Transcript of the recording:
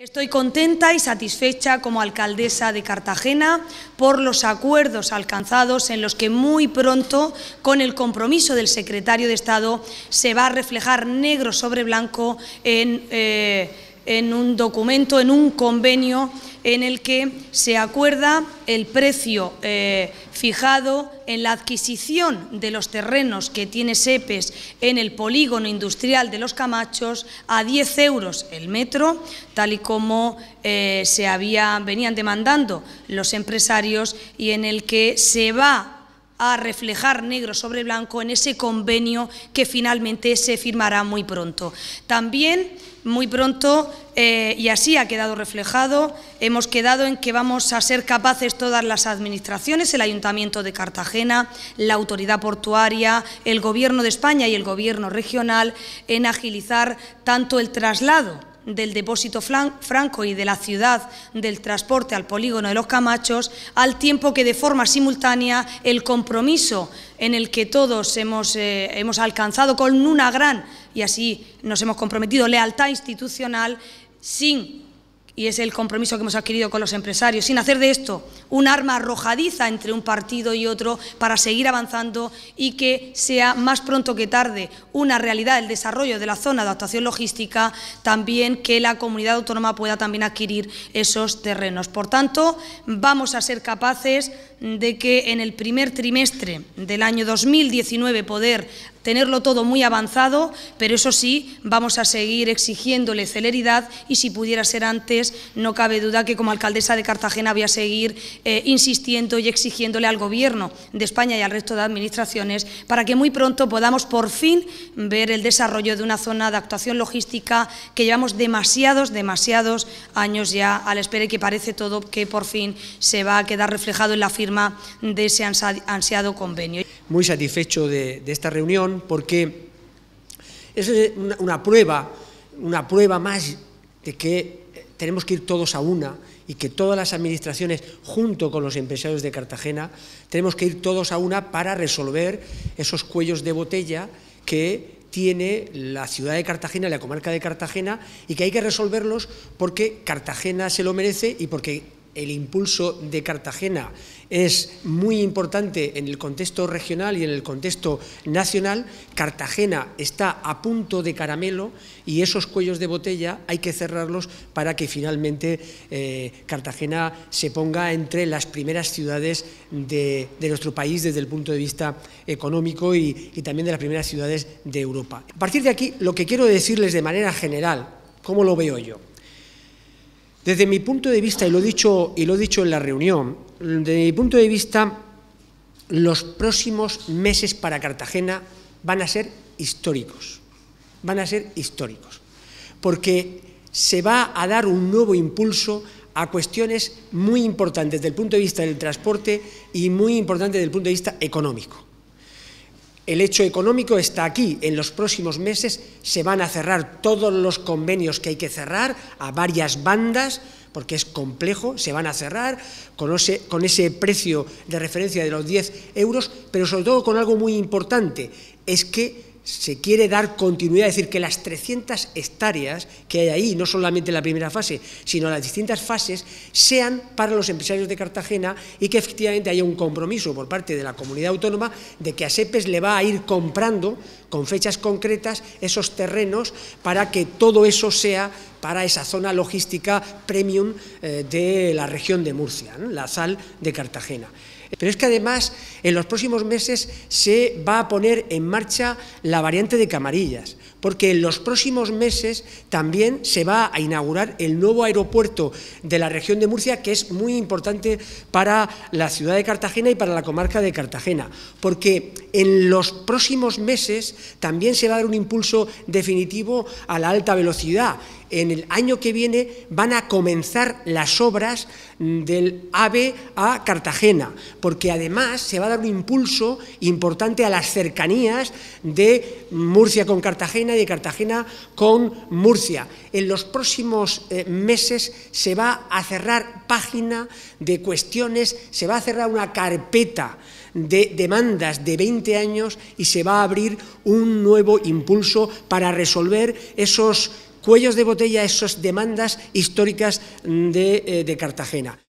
Estoy contenta y satisfecha como alcaldesa de Cartagena por los acuerdos alcanzados en los que muy pronto, con el compromiso del secretario de Estado, se va a reflejar negro sobre blanco en un documento, en un convenio en el que se acuerda el precio fijado en la adquisición de los terrenos que tiene SEPES en el polígono industrial de Los Camachos a 10 euros el metro, tal y como venían demandando los empresarios, y en el que se va a reflejar negro sobre blanco en ese convenio que finalmente se firmará muy pronto. También muy pronto, y así ha quedado reflejado, hemos quedado en que vamos a ser capaces todas las administraciones, el Ayuntamiento de Cartagena, la Autoridad Portuaria, el Gobierno de España y el Gobierno regional, en agilizar tanto el traslado del depósito franco y de la ciudad del transporte al polígono de Los Camachos, al tiempo que de forma simultánea el compromiso en el que todos hemos alcanzado con una gran, y así nos hemos comprometido, lealtad institucional, y es el compromiso que hemos adquirido con los empresarios, sin hacer de esto un arma arrojadiza entre un partido y otro, para seguir avanzando y que sea más pronto que tarde una realidad el desarrollo de la zona de actuación logística, también que la comunidad autónoma pueda también adquirir esos terrenos. Por tanto, vamos a ser capaces de que en el primer trimestre del año 2019 poder tenerlo todo muy avanzado, pero eso sí, vamos a seguir exigiéndole celeridad, y si pudiera ser antes, no cabe duda que como alcaldesa de Cartagena voy a seguir insistiendo y exigiéndole al Gobierno de España y al resto de administraciones para que muy pronto podamos por fin ver el desarrollo de una zona de actuación logística que llevamos demasiados años ya a la espera, y que parece todo que por fin se va a quedar reflejado en la firma de ese ansiado convenio. Muy satisfecho de esta reunión, porque es una prueba más de que tenemos que ir todos a una, y que todas las administraciones, junto con los empresarios de Cartagena, tenemos que ir todos a una para resolver esos cuellos de botella que tiene la ciudad de Cartagena y la comarca de Cartagena, y que hay que resolverlos porque Cartagena se lo merece y porque el impulso de Cartagena es muy importante en el contexto regional y en el contexto nacional. Cartagena está a punto de caramelo, y esos cuellos de botella hay que cerrarlos para que finalmente Cartagena se ponga entre las primeras ciudades de nuestro país desde el punto de vista económico, y también de las primeras ciudades de Europa. A partir de aquí, lo que quiero decirles de manera general, ¿cómo lo veo yo? Desde mi punto de vista, y lo he dicho en la reunión, desde mi punto de vista, los próximos meses para Cartagena van a ser históricos, porque se va a dar un nuevo impulso a cuestiones muy importantes desde el punto de vista del transporte y muy importantes desde el punto de vista económico. El hecho económico está aquí. En los próximos meses se van a cerrar todos los convenios que hay que cerrar a varias bandas, porque es complejo, se van a cerrar con ese precio de referencia de los 10 euros, pero sobre todo con algo muy importante, es que se quiere dar continuidad, es decir, que las 300 hectáreas que hay ahí, no solamente la primera fase, sino las distintas fases, sean para los empresarios de Cartagena, y que efectivamente haya un compromiso por parte de la comunidad autónoma de que a SEPES le va a ir comprando con fechas concretas esos terrenos para que todo eso sea para esa zona logística premium de la región de Murcia, ¿no? La SAL de Cartagena. Pero es que además en los próximos meses se va a poner en marcha la variante de Camarillas, porque en los próximos meses también se va a inaugurar el nuevo aeropuerto de la región de Murcia, que es muy importante para la ciudad de Cartagena y para la comarca de Cartagena, porque en los próximos meses también se va a dar un impulso definitivo a la alta velocidad. En el año que viene van a comenzar las obras del AVE a Cartagena, porque además se va a dar un impulso importante a las cercanías de Murcia con Cartagena y de Cartagena con Murcia. En los próximos meses se va a cerrar página de cuestiones, se va a cerrar una carpeta de demandas de 20 años, y se va a abrir un nuevo impulso para resolver esos cuellos de botella a esas demandas históricas de Cartagena.